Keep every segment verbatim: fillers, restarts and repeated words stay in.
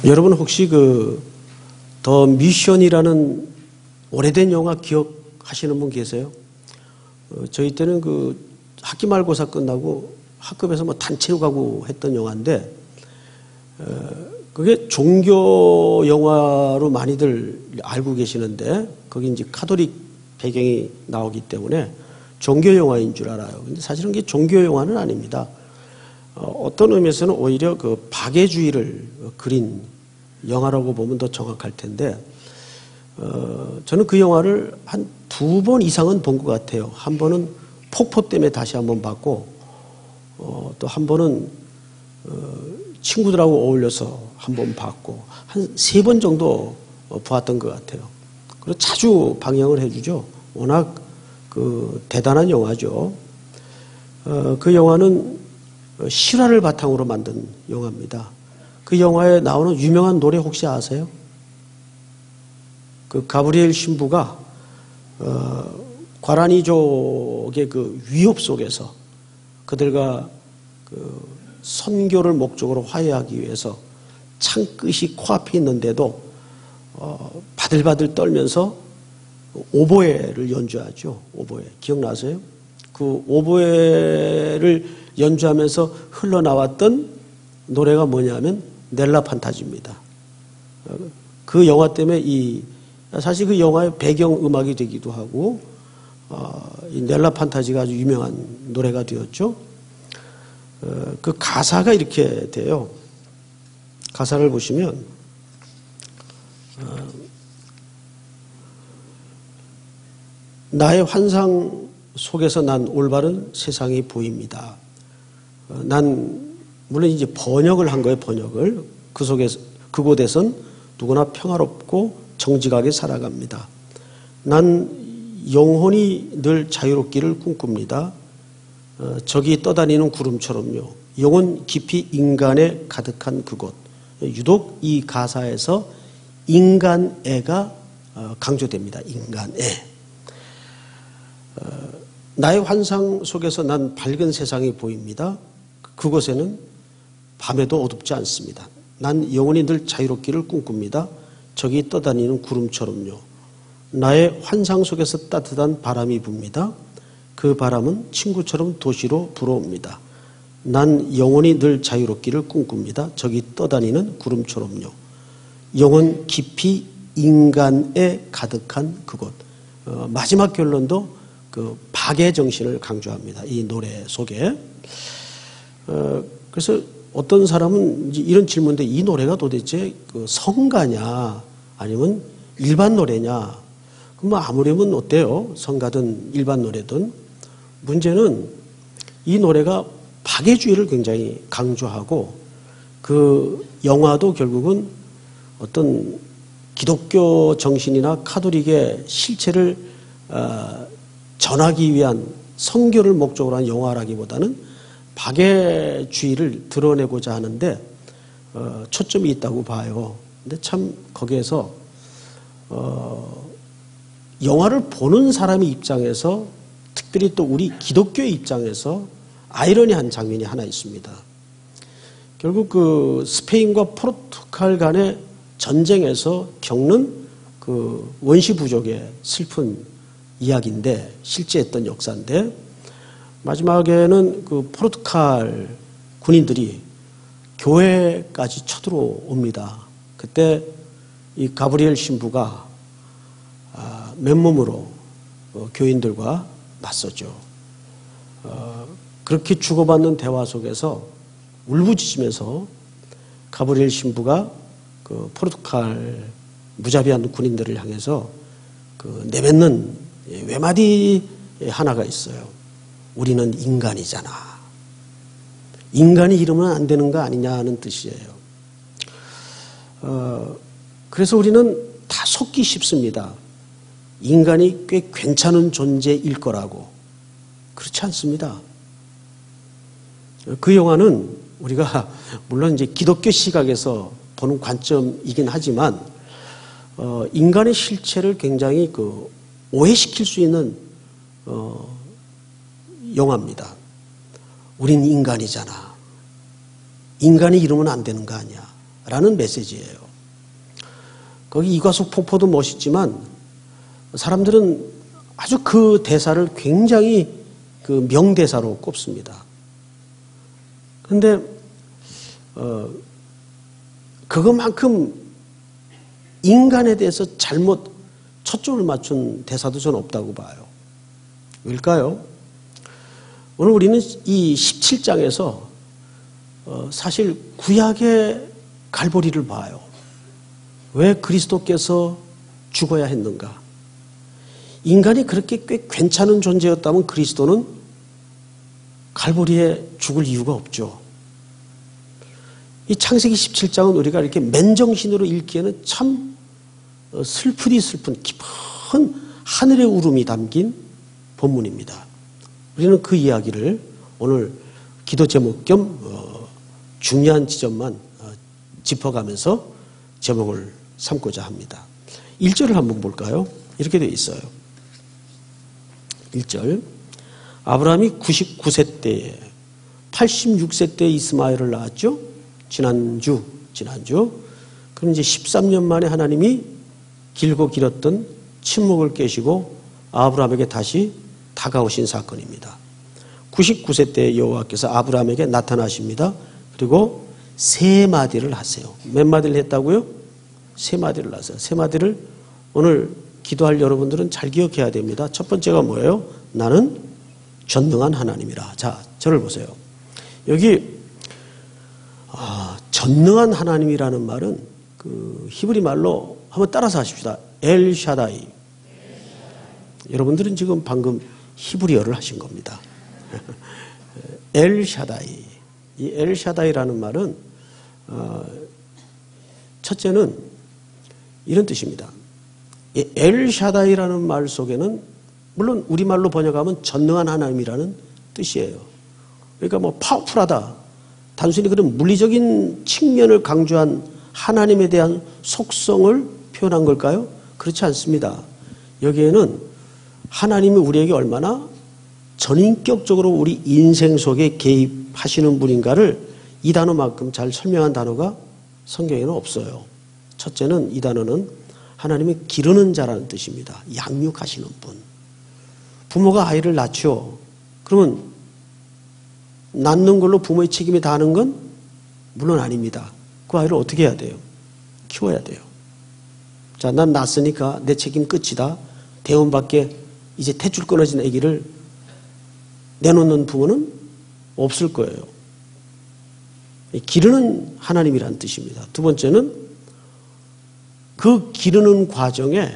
여러분 혹시 그 더 미션이라는 오래된 영화 기억하시는 분 계세요? 어, 저희 때는 그 학기 말고사 끝나고 학급에서 뭐 단체로 가고 했던 영화인데, 어, 그게 종교 영화로 많이들 알고 계시는데, 거기 이제 카톨릭 배경이 나오기 때문에 종교 영화인 줄 알아요. 근데 사실은 그게 종교 영화는 아닙니다. 어, 어떤 의미에서는 오히려 그 박애주의를 그린 영화라고 보면 더 정확할 텐데, 어, 저는 그 영화를 한 두 번 이상은 본 것 같아요. 한 번은 폭포 때문에 다시 한번 봤고, 어, 또 한 번은 어, 친구들하고 어울려서 한 번 봤고, 한 세 번 정도 보았던 것 같아요. 그리고 자주 방영을 해주죠. 워낙 그 대단한 영화죠. 어, 그 영화는 실화를 바탕으로 만든 영화입니다. 그 영화에 나오는 유명한 노래 혹시 아세요? 그 가브리엘 신부가 어, 과라니족의 그 위협 속에서 그들과 그 선교를 목적으로 화해하기 위해서 창끝이 코앞에 있는데도 어, 바들바들 떨면서 오보에를 연주하죠. 오보에. 기억나세요? 그 오보에를 연주하면서 흘러나왔던 노래가 뭐냐면 넬라 판타지입니다. 그 영화 때문에 이 사실 그 영화의 배경 음악이 되기도 하고, 어, 이 넬라 판타지가 아주 유명한 노래가 되었죠. 어, 그 가사가 이렇게 돼요. 가사를 보시면 어, 나의 환상 속에서 난 올바른 세상이 보입니다. 어, 난 물론 이제 번역을 한 거예요. 번역을. 그 속에서 그곳에선 누구나 평화롭고 정직하게 살아갑니다. 난 영혼이 늘 자유롭기를 꿈꿉니다. 어, 저기 떠다니는 구름처럼요. 영혼 깊이 인간에 가득한 그곳. 유독 이 가사에서 인간애가 어, 강조됩니다. 인간애. 어, 나의 환상 속에서 난 밝은 세상이 보입니다. 그곳에는 밤에도 어둡지 않습니다. 난 영혼이 늘 자유롭기를 꿈꿉니다. 저기 떠다니는 구름처럼요. 나의 환상 속에서 따뜻한 바람이 붑니다. 그 바람은 친구처럼 도시로 불어옵니다. 난 영혼이 늘 자유롭기를 꿈꿉니다. 저기 떠다니는 구름처럼요. 영혼 깊이 인간에 가득한 그곳. 어, 마지막 결론도 그 박애 정신을 강조합니다. 이 노래 속에. 어, 그래서 어떤 사람은 이제 이런 질문인데, 이 노래가 도대체 그 성가냐 아니면 일반 노래냐? 그럼 뭐 아무렴은 어때요? 성가든 일반 노래든. 문제는 이 노래가 박애주의를 굉장히 강조하고, 그 영화도 결국은 어떤 기독교 정신이나 카톨릭의 실체를 어, 전하기 위한 선교를 목적으로 한 영화라기보다는 박애주의를 드러내고자 하는데 어, 초점이 있다고 봐요. 근데 참 거기에서 어, 영화를 보는 사람의 입장에서, 특별히 또 우리 기독교의 입장에서 아이러니한 장면이 하나 있습니다. 결국 그 스페인과 포르투갈 간의 전쟁에서 겪는 그 원시 부족의 슬픈 이야기인데, 실제 했던 역사인데, 마지막에는 그 포르투갈 군인들이 교회까지 쳐들어옵니다. 그때 이 가브리엘 신부가 맨몸으로 교인들과 맞섰죠. 그렇게 주고받는 대화 속에서 울부짖으면서 가브리엘 신부가 그 포르투갈 무자비한 군인들을 향해서 그 내뱉는 외마디 하나가 있어요. 우리는 인간이잖아. 인간이 이러면 안 되는 거 아니냐는 뜻이에요. 어, 그래서 우리는 다 속기 쉽습니다. 인간이 꽤 괜찮은 존재일 거라고. 그렇지 않습니다. 그 영화는 우리가 물론 이제 기독교 시각에서 보는 관점이긴 하지만 어, 인간의 실체를 굉장히 그 오해시킬 수 있는 어, 영화입니다. 우린 인간이잖아. 인간이 이러면 안 되는 거 아니야. 라는 메시지예요. 거기 이과수 폭포도 멋있지만 사람들은 아주 그 대사를 굉장히 그 명대사로 꼽습니다. 그런데 어, 그것만큼 인간에 대해서 잘못 초점을 맞춘 대사도 저는 없다고 봐요. 왜일까요? 오늘 우리는 이 십칠 장에서 어, 사실 구약의 갈보리를 봐요. 왜 그리스도께서 죽어야 했는가? 인간이 그렇게 꽤 괜찮은 존재였다면 그리스도는 갈보리에 죽을 이유가 없죠. 이 창세기 십칠 장은 우리가 이렇게 맨정신으로 읽기에는 참 슬프디 슬픈 깊은 하늘의 울음이 담긴 본문입니다. 우리는 그 이야기를 오늘 기도 제목 겸 중요한 지점만 짚어가면서 제목을 삼고자 합니다. 일 절을 한번 볼까요? 이렇게 되어 있어요. 일 절. 아브라함이 구십구 세 때에 팔십육 세 때에 이스마엘을 낳았죠. 지난주, 지난주. 그럼 이제 십삼 년 만에 하나님이 길고 길었던 침묵을 깨시고 아브라함에게 다시 다가오신 사건입니다. 구십구 세 때 여호와께서 아브라함에게 나타나십니다. 그리고 세 마디를 하세요. 몇 마디를 했다고요? 세 마디를 하세요. 세 마디를 오늘 기도할 여러분들은 잘 기억해야 됩니다. 첫 번째가 뭐예요? 나는 전능한 하나님이라. 자, 저를 보세요. 여기 아, 전능한 하나님이라는 말은 그 히브리 말로 한번 따라서 하십시다. 엘샤다이. 여러분들은 지금 방금 히브리어를 하신 겁니다. 엘샤다이. 이 엘샤다이라는 말은 어, 첫째는 이런 뜻입니다. 이 엘샤다이라는 말 속에는 물론 우리말로 번역하면 전능한 하나님이라는 뜻이에요. 그러니까 뭐 파워풀하다. 단순히 그런 물리적인 측면을 강조한 하나님에 대한 속성을 표현한 걸까요? 그렇지 않습니다. 여기에는 하나님이 우리에게 얼마나 전인격적으로 우리 인생 속에 개입하시는 분인가를 이 단어만큼 잘 설명한 단어가 성경에는 없어요. 첫째는 이 단어는 하나님이 기르는 자라는 뜻입니다. 양육하시는 분. 부모가 아이를 낳죠. 그러면 낳는 걸로 부모의 책임이 다하는 건 물론 아닙니다. 그 아이를 어떻게 해야 돼요? 키워야 돼요. 자, 난 낳았으니까 내 책임 끝이다. 대원 밖에 이제 탯줄 끊어진 아기를 내놓는 부모는 없을 거예요. 기르는 하나님이라는 뜻입니다. 두 번째는 그 기르는 과정에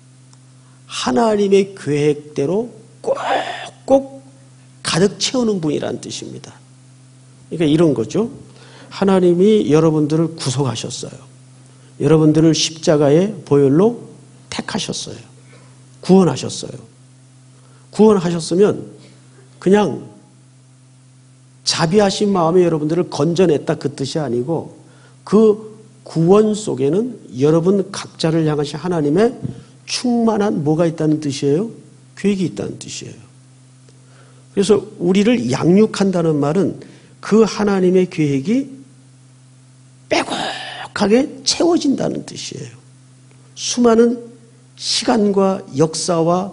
하나님의 계획대로 꼭꼭 가득 채우는 분이라는 뜻입니다. 그러니까 이런 거죠. 하나님이 여러분들을 구속하셨어요. 여러분들을 십자가의 보혈로 택하셨어요. 구원하셨어요. 구원하셨으면 그냥 자비하신 마음에 여러분들을 건져냈다 그 뜻이 아니고 그 구원 속에는 여러분 각자를 향하신 하나님의 충만한 뭐가 있다는 뜻이에요? 계획이 있다는 뜻이에요. 그래서 우리를 양육한다는 말은 그 하나님의 계획이 빼곡하게 채워진다는 뜻이에요. 수많은 시간과 역사와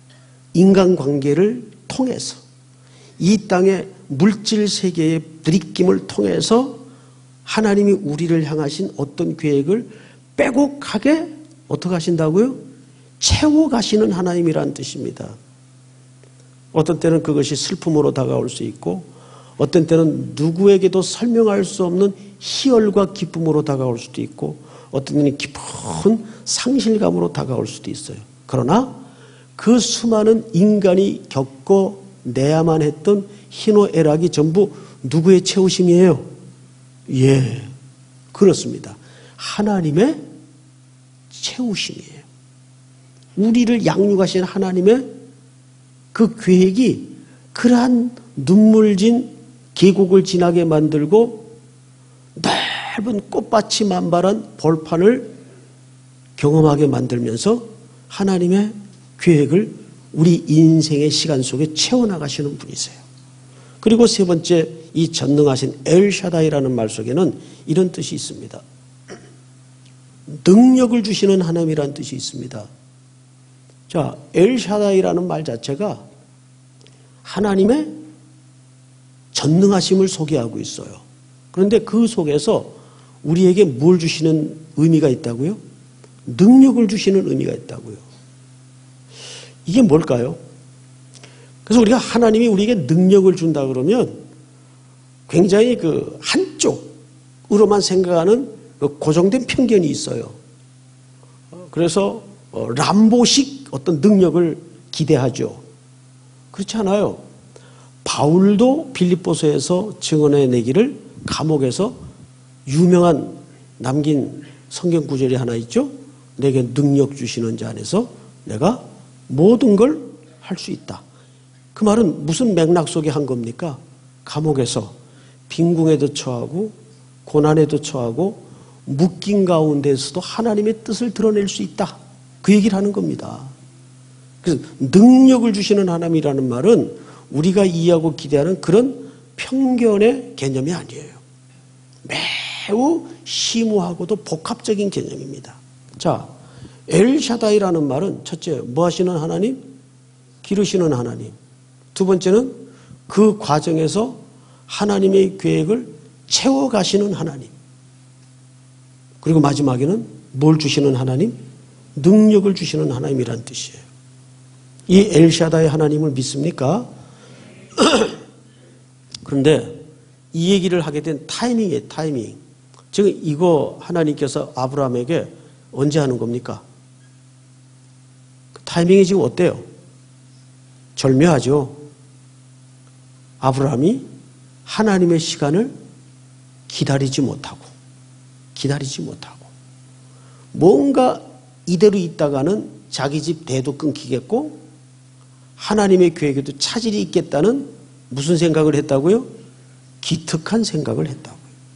인간관계를 통해서 이 땅의 물질 세계의 들이킴을 통해서 하나님이 우리를 향하신 어떤 계획을 빼곡하게 어떻게 하신다고요? 채워가시는 하나님이라는 뜻입니다. 어떤 때는 그것이 슬픔으로 다가올 수 있고 어떤 때는 누구에게도 설명할 수 없는 희열과 기쁨으로 다가올 수도 있고 어떤 때는 깊은 상실감으로 다가올 수도 있어요. 그러나 그 수많은 인간이 겪어내야만 했던 희노애락이 전부 누구의 채우심이에요? 예, 그렇습니다. 하나님의 채우심이에요. 우리를 양육하신 하나님의 그 계획이 그러한 눈물진 계곡을 지나게 만들고 넓은 꽃밭이 만발한 벌판을 경험하게 만들면서 하나님의 계획을 우리 인생의 시간 속에 채워나가시는 분이세요. 그리고 세 번째 이 전능하신 엘샤다이라는 말 속에는 이런 뜻이 있습니다. 능력을 주시는 하나님이라는 뜻이 있습니다. 자, 엘샤다이라는 말 자체가 하나님의 전능하심을 소개하고 있어요. 그런데 그 속에서 우리에게 뭘 주시는 의미가 있다고요? 능력을 주시는 의미가 있다고요. 이게 뭘까요? 그래서 우리가 하나님이 우리에게 능력을 준다 그러면 굉장히 그 한쪽으로만 생각하는 그 고정된 편견이 있어요. 그래서 람보식 어떤 능력을 기대하죠. 그렇지 않아요. 바울도 빌립보서에서 증언해내기를 감옥에서 유명한 남긴 성경 구절이 하나 있죠. 내게 능력 주시는 자 안에서 내가 모든 걸 할 수 있다. 그 말은 무슨 맥락 속에 한 겁니까? 감옥에서 빈궁에도 처하고 고난에도 처하고 묶인 가운데서도 하나님의 뜻을 드러낼 수 있다. 그 얘기를 하는 겁니다. 그래서 능력을 주시는 하나님이라는 말은 우리가 이해하고 기대하는 그런 편견의 개념이 아니에요. 매우 심오하고도 복합적인 개념입니다. 자, 엘샤다이라는 말은 첫째, 뭐 하시는 하나님? 기르시는 하나님. 두 번째는 그 과정에서 하나님의 계획을 채워가시는 하나님. 그리고 마지막에는 뭘 주시는 하나님? 능력을 주시는 하나님이란 뜻이에요. 이 엘샤다이 하나님을 믿습니까? 그런데 이 얘기를 하게 된 타이밍이에요. 타이밍. 지금 이거 하나님께서 아브라함에게 언제 하는 겁니까? 그 타이밍이 지금 어때요? 절묘하죠. 아브라함이 하나님의 시간을 기다리지 못하고 기다리지 못하고 뭔가 이대로 있다가는 자기 집 대도 끊기겠고 하나님의 계획에도 차질이 있겠다는 무슨 생각을 했다고요? 기특한 생각을 했다고요.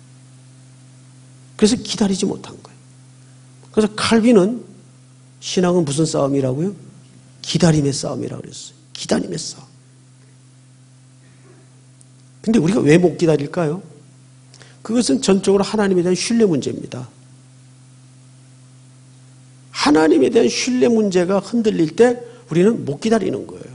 그래서 기다리지 못한 거예요. 그래서 칼빈은 신앙은 무슨 싸움이라고요? 기다림의 싸움이라고 그랬어요. 기다림의 싸움. 근데 우리가 왜 못 기다릴까요? 그것은 전적으로 하나님에 대한 신뢰 문제입니다. 하나님에 대한 신뢰 문제가 흔들릴 때 우리는 못 기다리는 거예요.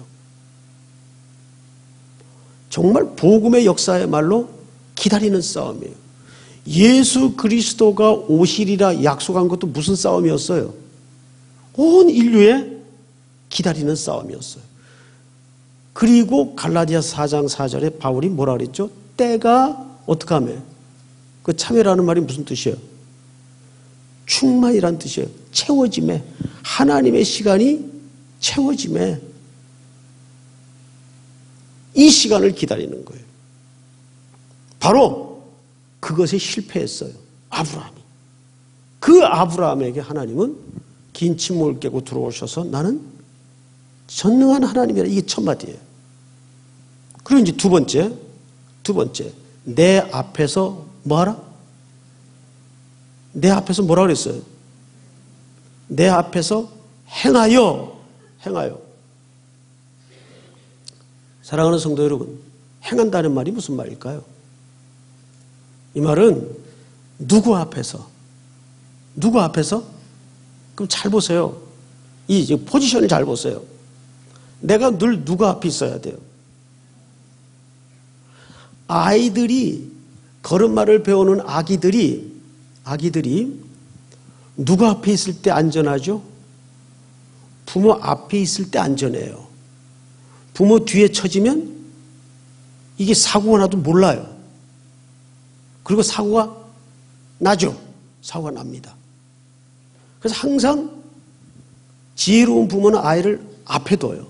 정말 복음의 역사야말로 기다리는 싸움이에요. 예수 그리스도가 오시리라 약속한 것도 무슨 싸움이었어요? 온 인류의 기다리는 싸움이었어요. 그리고 갈라디아 사 장 사 절에 바울이 뭐라 그랬죠? 때가 어떻게 하면? 그 참여라는 말이 무슨 뜻이에요? 충만이란 뜻이에요. 채워짐에. 하나님의 시간이 채워짐에. 이 시간을 기다리는 거예요. 바로 그것에 실패했어요. 아브라함이. 그 아브라함에게 하나님은 긴 침묵을 깨고 들어오셔서 나는 전능한 하나님이라. 이게 첫 마디예요. 그리고 이제 두 번째, 두 번째, 내 앞에서 뭐하라? 내 앞에서 뭐라 그랬어요? 내 앞에서 행하여, 행하여. 사랑하는 성도 여러분, 행한다는 말이 무슨 말일까요? 이 말은 누구 앞에서? 누구 앞에서? 그럼 잘 보세요. 이 포지션을 잘 보세요. 내가 늘 누구 앞에 있어야 돼요? 아이들이 걸음마를 배우는 아기들이 아기들이 누구 앞에 있을 때 안전하죠? 부모 앞에 있을 때 안전해요. 부모 뒤에 처지면 이게 사고가 나도 몰라요. 그리고 사고가 나죠. 사고가 납니다. 그래서 항상 지혜로운 부모는 아이를 앞에 둬요.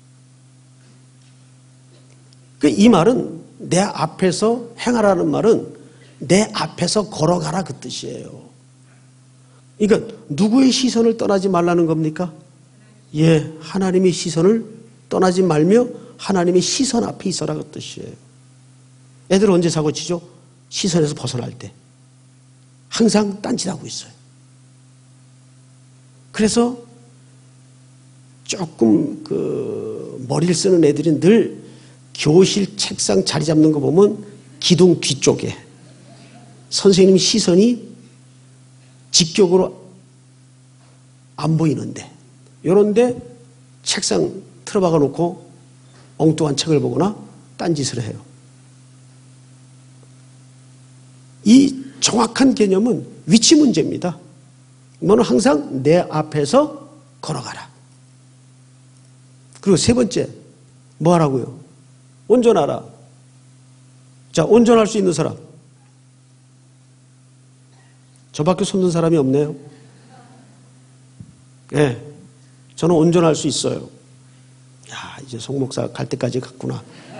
이 말은 내 앞에서 행하라는 말은 내 앞에서 걸어가라 그 뜻이에요. 그러니까 누구의 시선을 떠나지 말라는 겁니까? 예, 하나님의 시선을 떠나지 말며 하나님의 시선 앞에 있어라 그 뜻이에요. 애들은 언제 사고 치죠? 시선에서 벗어날 때. 항상 딴짓하고 있어요. 그래서 조금 그 머리를 쓰는 애들이 늘 교실 책상 자리 잡는 거 보면 기둥 뒤쪽에 선생님 시선이 직격으로 안 보이는데 이런데 책상 틀어박아 놓고 엉뚱한 책을 보거나 딴짓을 해요. 이 정확한 개념은 위치 문제입니다. 너는 항상 내 앞에서 걸어가라. 그리고 세 번째, 뭐 하라고요? 온전하라. 자, 온전할 수 있는 사람. 저밖에 손든 사람이 없네요. 예, 네, 저는 온전할 수 있어요. 야, 이제 송 목사 갈 때까지 갔구나.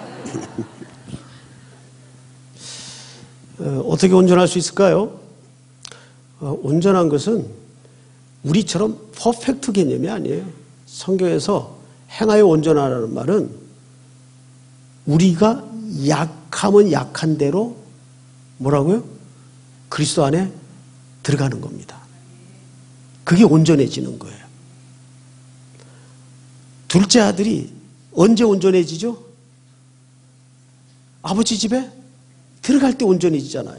어, 어떻게 온전할 수 있을까요? 어, 온전한 것은 우리처럼 퍼펙트 개념이 아니에요. 성경에서 행하여 온전하라는 말은 우리가 약하면 약한 대로 뭐라고요? 그리스도 안에 들어가는 겁니다. 그게 온전해지는 거예요. 둘째 아들이 언제 온전해지죠? 아버지 집에 들어갈 때 온전해지잖아요.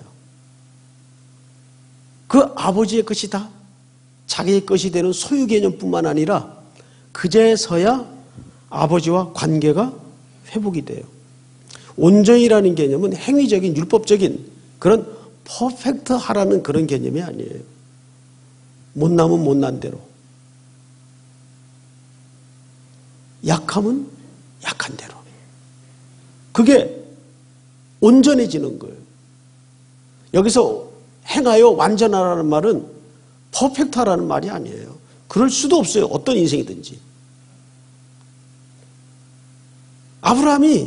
그 아버지의 것이 다 자기의 것이 되는 소유 개념뿐만 아니라 그제서야 아버지와 관계가 회복이 돼요. 온전이라는 개념은 행위적인 율법적인 그런 퍼펙트하라는 그런 개념이 아니에요. 못나면 못난 대로. 약하면 약한 대로. 그게 온전해지는 거예요. 여기서 행하여 완전하라는 말은 퍼펙트하라는 말이 아니에요. 그럴 수도 없어요. 어떤 인생이든지. 아브라함이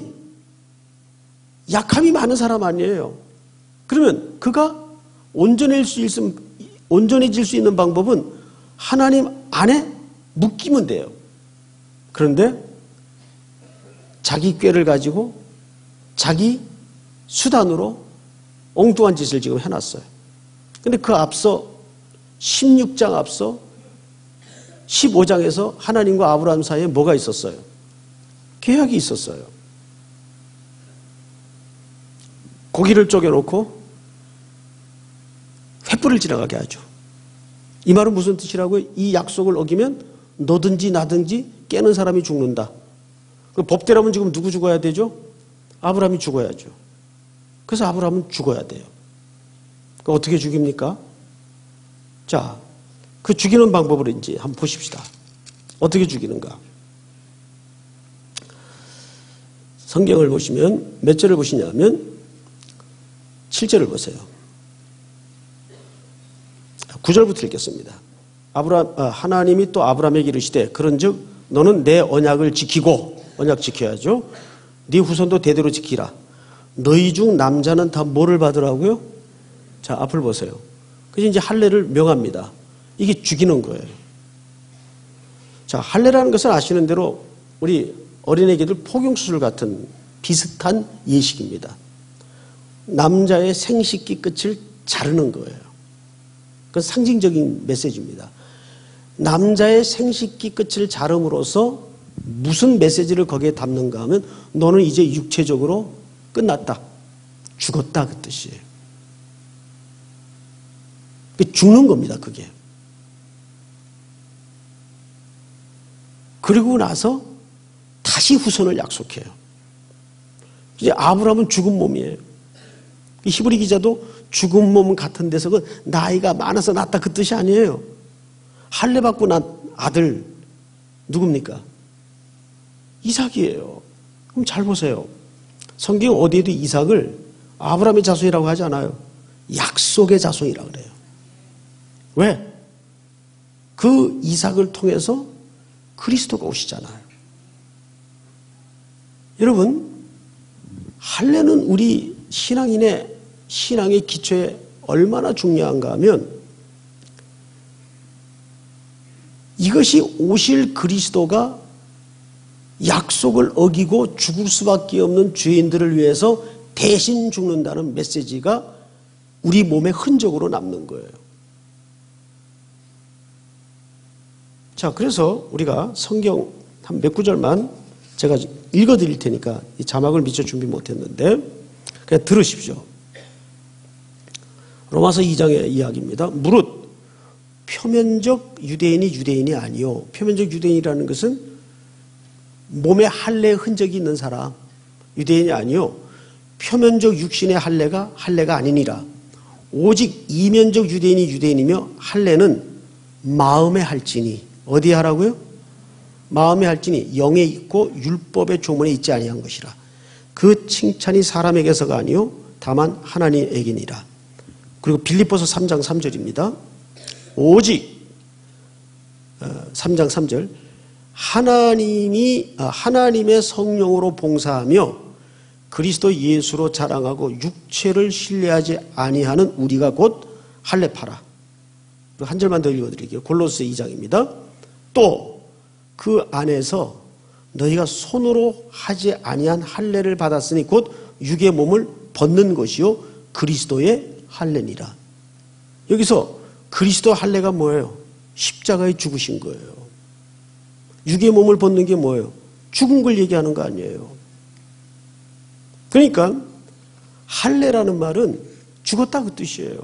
약함이 많은 사람 아니에요. 그러면 그가 온전해질 수 있음, 온전해질 수 있는 방법은 하나님 안에 묶이면 돼요. 그런데 자기 꾀를 가지고 자기 수단으로 엉뚱한 짓을 지금 해놨어요. 그런데 그 앞서 십육 장 앞서 십오 장에서 하나님과 아브라함 사이에 뭐가 있었어요? 계약이 있었어요. 고기를 쪼개놓고 횃불을 지나가게 하죠. 이 말은 무슨 뜻이라고요? 이 약속을 어기면 너든지 나든지 깨는 사람이 죽는다. 그 법대로면 지금 누구 죽어야 되죠? 아브라함이 죽어야죠. 그래서 아브라함은 죽어야 돼요. 그 어떻게 죽입니까? 자, 그 죽이는 방법을 이제 한번 보십시다. 어떻게 죽이는가? 성경을 보시면 몇 절을 보시냐면 칠 절을 보세요. 구 절부터 읽겠습니다. 아브라함, 아, 하나님이 또 아브라함에게 이르시되 그런즉 너는 내 언약을 지키고, 언약 지켜야죠. 네 후손도 대대로 지키라. 너희 중 남자는 다 뭐를 받으라고요? 자, 앞을 보세요. 그래서 이제 할례를 명합니다. 이게 죽이는 거예요. 자, 할례라는 것은 아시는 대로 우리 어린애기들 포경수술 같은 비슷한 예식입니다. 남자의 생식기 끝을 자르는 거예요. 그건 상징적인 메시지입니다. 남자의 생식기 끝을 자름으로써 무슨 메시지를 거기에 담는가 하면 너는 이제 육체적으로 끝났다. 죽었다 그 뜻이에요. 죽는 겁니다. 그게. 그리고 나서 다시 후손을 약속해요. 이제 아브라함은 죽은 몸이에요. 히브리 기자도 죽은 몸 같은 데서 그 나이가 많아서 낳았다 그 뜻이 아니에요. 할례 받고 난 아들 누굽니까? 이삭이에요. 그럼 잘 보세요. 성경 어디에도 이삭을 아브라함의 자손이라고 하지 않아요. 약속의 자손이라고 그래요. 왜? 그 이삭을 통해서 그리스도가 오시잖아요. 여러분, 할례는 우리 신앙인의 신앙의 기초에 얼마나 중요한가 하면 이것이 오실 그리스도가 약속을 어기고 죽을 수밖에 없는 죄인들을 위해서 대신 죽는다는 메시지가 우리 몸에 흔적으로 남는 거예요. 자, 그래서 우리가 성경 한 몇 구절만 제가 읽어드릴 테니까 이 자막을 미처 준비 못했는데 그냥 들으십시오. 로마서 이 장의 이야기입니다. 무릇 표면적 유대인이 유대인이 아니요. 표면적 유대인이라는 것은 몸에 할례의 흔적이 있는 사람, 유대인이 아니요. 표면적 육신의 할례가 할례가 아니니라. 오직 이면적 유대인이 유대인이며 할례는 마음에 할지니. 어디에 하라고요? 마음에 할지니 영에 있고 율법의 조문에 있지 아니한 것이라. 그 칭찬이 사람에게서가 아니요 다만 하나님에게니라. 그리고 빌립보서 삼 장 삼 절입니다. 오직 삼 장 삼 절 하나님이 하나님의 성령으로 봉사하며 그리스도 예수로 자랑하고 육체를 신뢰하지 아니하는 우리가 곧 할례파라. 한 절만 더 읽어드릴게요. 골로새 이 장입니다. 또 그 안에서 너희가 손으로 하지 아니한 할례를 받았으니 곧 육의 몸을 벗는 것이요 그리스도의 할례니라. 여기서 그리스도 할례가 뭐예요? 십자가에 죽으신 거예요. 육의 몸을 벗는 게 뭐예요? 죽은 걸 얘기하는 거 아니에요. 그러니까 할례라는 말은 죽었다 그 뜻이에요.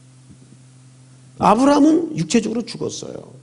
아브라함은 육체적으로 죽었어요.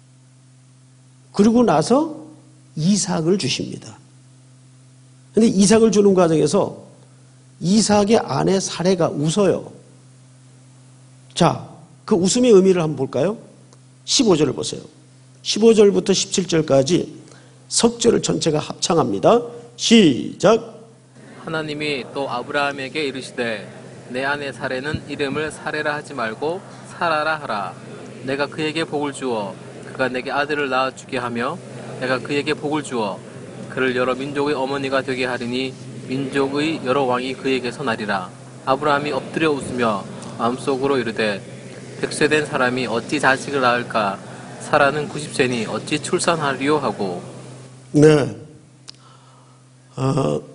그리고 나서 이삭을 주십니다. 그런데 이삭을 주는 과정에서 이삭의 아내 사레가 웃어요. 자, 그 웃음의 의미를 한번 볼까요? 십오 절을 보세요. 십오 절부터 십칠 절까지 석절을 전체가 합창합니다. 시작. 하나님이 또 아브라함에게 이르시되 내 아내 사레는 이름을 사레라 하지 말고 사라라 하라. 내가 그에게 복을 주어 그가 내게 아들을 낳아주게 하며 내가 그에게 복을 주어 그를 여러 민족의 어머니가 되게 하리니 민족의 여러 왕이 그에게서 나리라. 아브라함이 엎드려 웃으며 마음속으로 이르되 백세 된 사람이 어찌 자식을 낳을까? 사라는 구십 세니 어찌 출산하리요 하고. 네. 어,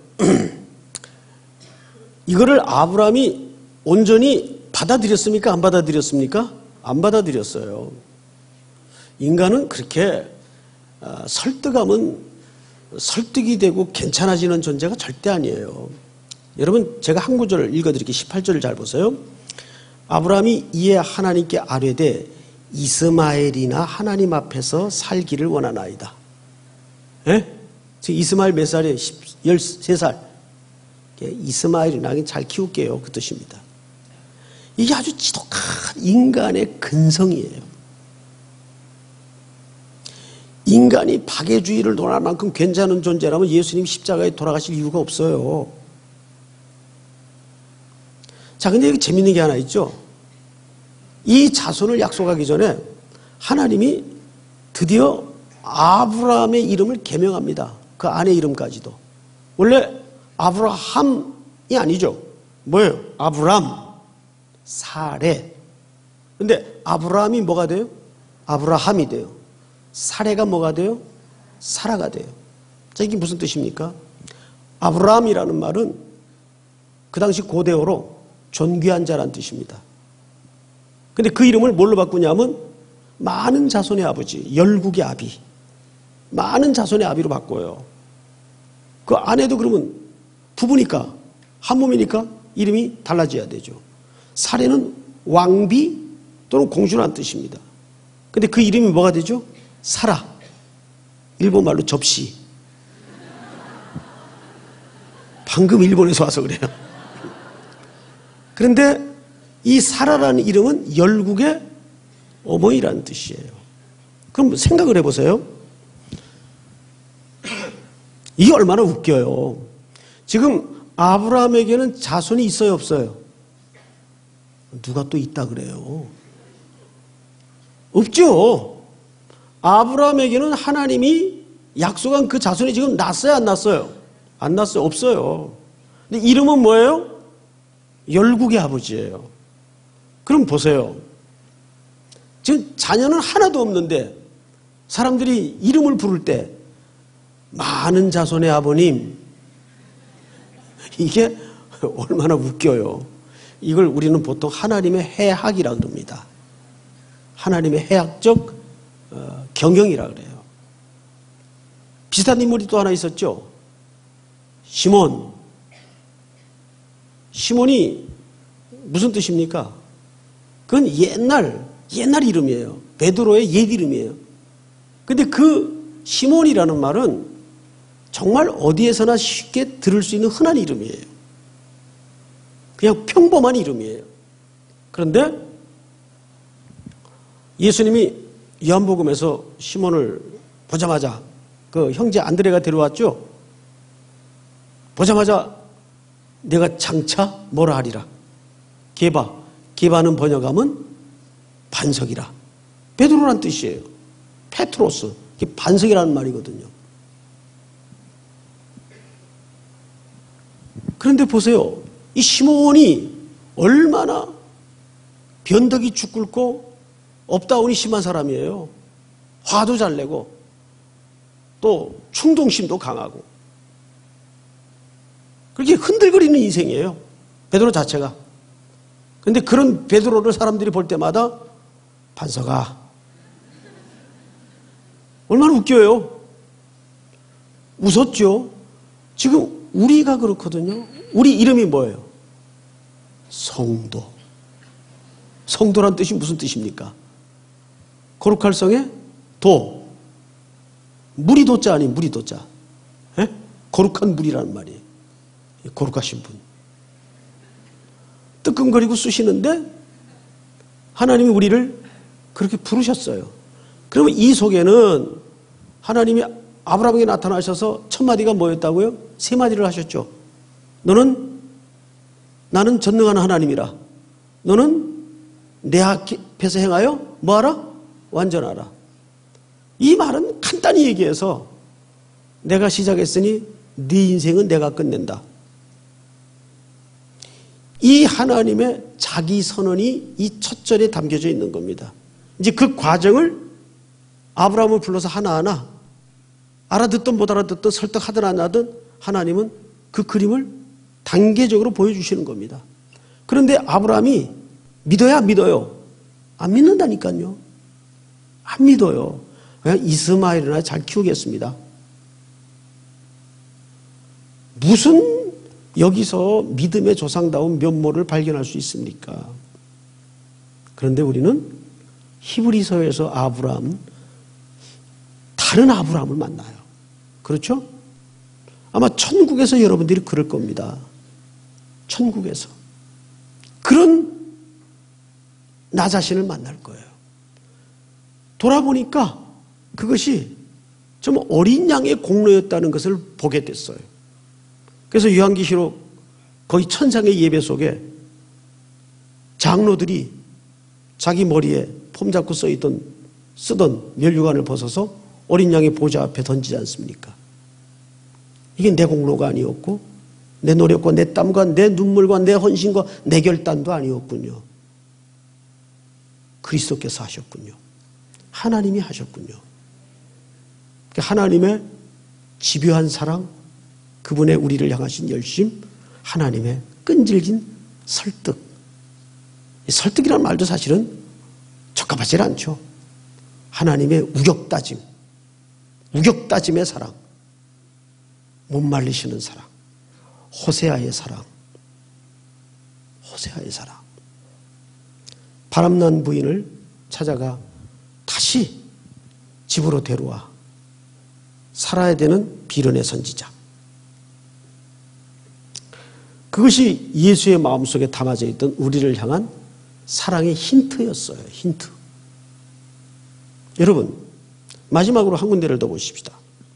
이거를 아브라함이 온전히 받아들였습니까? 안 받아들였습니까? 안 받아들였어요. 인간은 그렇게 어, 설득하면 설득이 되고 괜찮아지는 존재가 절대 아니에요. 여러분 제가 한 구절을 읽어드릴게요. 십팔 절을 잘 보세요. 아브라함이 이에 하나님께 아뢰되 이스마엘이나 하나님 앞에서 살기를 원하나이다. 예? 지금 이스마엘 몇 살이에요? 열세 살. 이스마엘이나 잘 키울게요. 그 뜻입니다. 이게 아주 지독한 인간의 근성이에요. 인간이 박애주의를 논할 만큼 괜찮은 존재라면 예수님이 십자가에 돌아가실 이유가 없어요. 자, 근데 여기 재밌는 게 하나 있죠. 이 자손을 약속하기 전에 하나님이 드디어 아브라함의 이름을 개명합니다. 그 아내 이름까지도. 원래 아브라함이 아니죠. 뭐예요? 아브람, 사레. 근데 아브라함이 뭐가 돼요? 아브라함이 돼요. 사레가 뭐가 돼요? 사라가 돼요. 자, 이게 무슨 뜻입니까? 아브라함이라는 말은 그 당시 고대어로 존귀한 자란 뜻입니다. 근데 그 이름을 뭘로 바꾸냐면 많은 자손의 아버지, 열국의 아비. 많은 자손의 아비로 바꿔요. 그 아내도 그러면 부부니까, 한 몸이니까 이름이 달라져야 되죠. 사례는 왕비 또는 공주라는 뜻입니다. 근데 그 이름이 뭐가 되죠? 사라. 일본말로 접시. 방금 일본에서 와서 그래요. 그런데 이 사라라는 이름은 열국의 어머니라는 뜻이에요. 그럼 생각을 해보세요. 이게 얼마나 웃겨요. 지금 아브라함에게는 자손이 있어요, 없어요? 누가 또 있다 그래요? 없죠. 아브라함에게는 하나님이 약속한 그 자손이 지금 났어요, 안 났어요? 안 났어요, 없어요. 근데 이름은 뭐예요? 열국의 아버지예요. 그럼 보세요. 지금 자녀는 하나도 없는데 사람들이 이름을 부를 때 많은 자손의 아버님, 이게 얼마나 웃겨요. 이걸 우리는 보통 하나님의 해학이라고 그럽니다. 하나님의 해학적 어, 경영이라 그래요. 비슷한 인물이 또 하나 있었죠. 시몬. 시몬이 무슨 뜻입니까? 그건 옛날 옛날 이름이에요. 베드로의 옛 이름이에요. 근데 그 시몬이라는 말은 정말 어디에서나 쉽게 들을 수 있는 흔한 이름이에요. 그냥 평범한 이름이에요. 그런데 예수님이 요한복음에서 시몬을 보자마자 그 형제 안드레가 데려왔죠. 보자마자 내가 장차 뭐라 하리라. 게바. 게바는 번역하면 반석이라. 베드로란 뜻이에요. 페트로스. 이게 반석이라는 말이거든요. 그런데 보세요. 이 시몬이 얼마나 변덕이 죽굵고 업다운이 심한 사람이에요. 화도 잘 내고 또 충동심도 강하고 그렇게 흔들거리는 인생이에요. 베드로 자체가. 그런데 그런 베드로를 사람들이 볼 때마다 반석아. 얼마나 웃겨요. 웃었죠. 지금 우리가 그렇거든요. 우리 이름이 뭐예요? 성도. 성도란 뜻이 무슨 뜻입니까? 거룩할 성에 도. 물이 도자 아닌 물이 도자. 에? 거룩한 물이라는 말이에요. 거룩하신 분. 뜨끔거리고 쑤시는데 하나님이 우리를 그렇게 부르셨어요. 그러면 이 속에는 하나님이 아브라함에게 나타나셔서 첫 마디가 뭐였다고요? 세 마디를 하셨죠. 너는 나는 전능한 하나님이라. 너는 내 앞에서 행하여 뭐하라? 완전하라. 이 말은 간단히 얘기해서 내가 시작했으니 네 인생은 내가 끝낸다. 이 하나님의 자기 선언이 이 첫 절에 담겨져 있는 겁니다. 이제 그 과정을 아브라함을 불러서 하나하나 알아듣든 못 알아듣든 설득하든 안 하든 하나님은 그 그림을 단계적으로 보여주시는 겁니다. 그런데 아브라함이 믿어야 믿어요. 안 믿는다니까요. 안 믿어요. 그냥 이스마엘이나 잘 키우겠습니다. 무슨 여기서 믿음의 조상다운 면모를 발견할 수 있습니까? 그런데 우리는 히브리서에서 아브라함, 다른 아브라함을 만나요. 그렇죠? 아마 천국에서 여러분들이 그럴 겁니다. 천국에서. 그런 나 자신을 만날 거예요. 돌아보니까 그것이 좀 어린 양의 공로였다는 것을 보게 됐어요. 그래서 요한계시록 거의 천상의 예배 속에 장로들이 자기 머리에 폼 잡고 써있던 쓰던 면류관을 벗어서 어린 양의 보좌 앞에 던지지 않습니까? 이게 내 공로가 아니었고 내 노력과 내 땀과 내 눈물과 내 헌신과 내 결단도 아니었군요. 그리스도께서 하셨군요. 하나님이 하셨군요. 하나님의 집요한 사랑, 그분의 우리를 향하신 열심, 하나님의 끈질긴 설득. 설득이라는 말도 사실은 적합하지 않죠. 하나님의 우격다짐, 우격다짐의 사랑, 못 말리시는 사랑, 호세아의 사랑, 호세아의 사랑. 바람난 부인을 찾아가 다시 집으로 데려와 살아야 되는 비련의 선지자. 그것이 예수의 마음속에 담아져 있던 우리를 향한 사랑의 힌트였어요. 힌트. 여러분, 마지막으로 한 군데를 더 보십시다.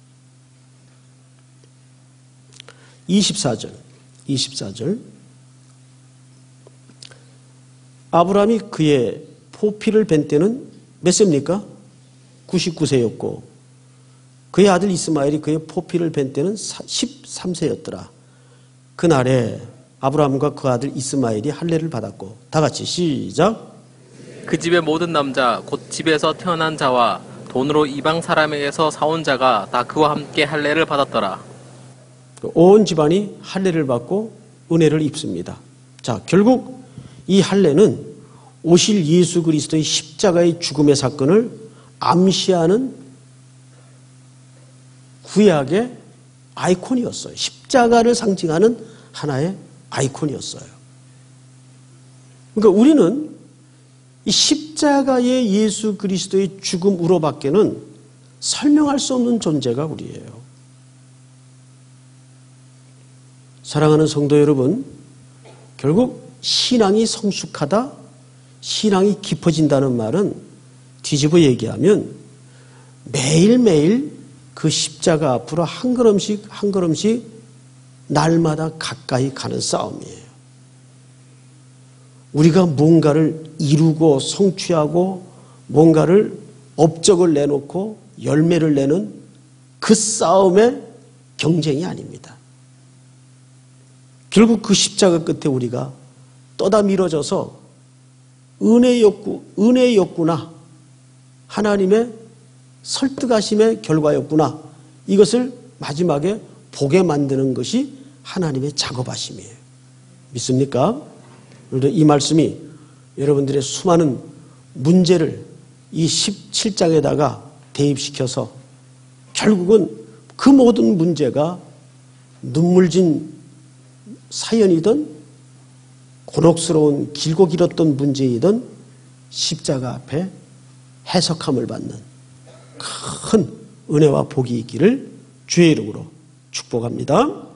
이십사 절, 이십사 절. 아브라함이 그의 포피를 뵌 때는 몇 세입니까? 구십구 세였고 그의 아들 이스마엘이 그의 포피를 뵌 때는 십삼 세였더라. 그날에 아브라함과 그 아들 이스마엘이 할례를 받았고, 다 같이 시작. 그 집의 모든 남자 곧 집에서 태어난 자와 돈으로 이방 사람에게서 사온 자가 다 그와 함께 할례를 받았더라. 온 집안이 할례를 받고 은혜를 입습니다. 자, 결국 이 할례는 오실 예수 그리스도의 십자가의 죽음의 사건을 암시하는 구약의 아이콘이었어요. 십자가를 상징하는 하나의 아이콘이었어요. 그러니까 우리는 이 십자가의 예수 그리스도의 죽음으로밖에는 설명할 수 없는 존재가 우리예요. 사랑하는 성도 여러분, 결국 신앙이 성숙하다, 신앙이 깊어진다는 말은 뒤집어 얘기하면 매일매일 그 십자가 앞으로 한 걸음씩 한 걸음씩 날마다 가까이 가는 싸움이에요. 우리가 뭔가를 이루고 성취하고 뭔가를 업적을 내놓고 열매를 내는 그 싸움의 경쟁이 아닙니다. 결국 그 십자가 끝에 우리가 떠다 밀어져서 은혜의 욕구, 은혜의 욕구나 하나님의 설득하심의 결과였구나. 이것을 마지막에 보게 만드는 것이 하나님의 작업하심이에요. 믿습니까? 오늘도 이 말씀이 여러분들의 수많은 문제를 이 십칠 장에다가 대입시켜서 결국은 그 모든 문제가 눈물진 사연이든 곤혹스러운 길고 길었던 문제이든 십자가 앞에 해석함을 받는 큰 은혜와 복이 있기를 주의 이름으로 축복합니다.